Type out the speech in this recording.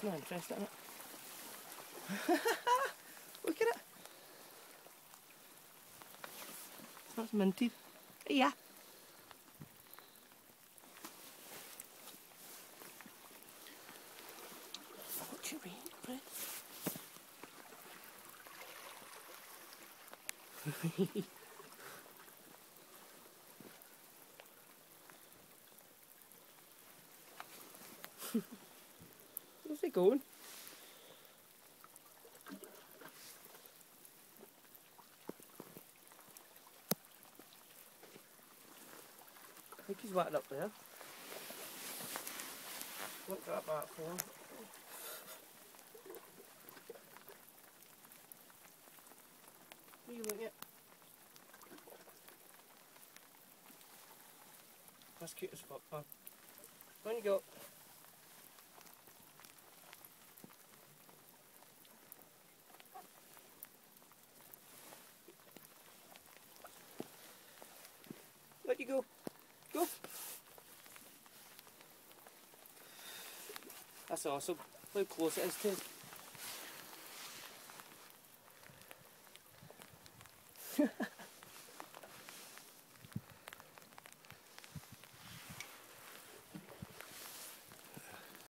He's not interested in it. Look at it. That's minted. Yeah. What's your rate, Fred? Where's he going? I think he's whacked up there. What's that back for? What are you looking at? That's cute as fuck, man. On you go. Let you go. Go. That's awesome. Look how close it is to him.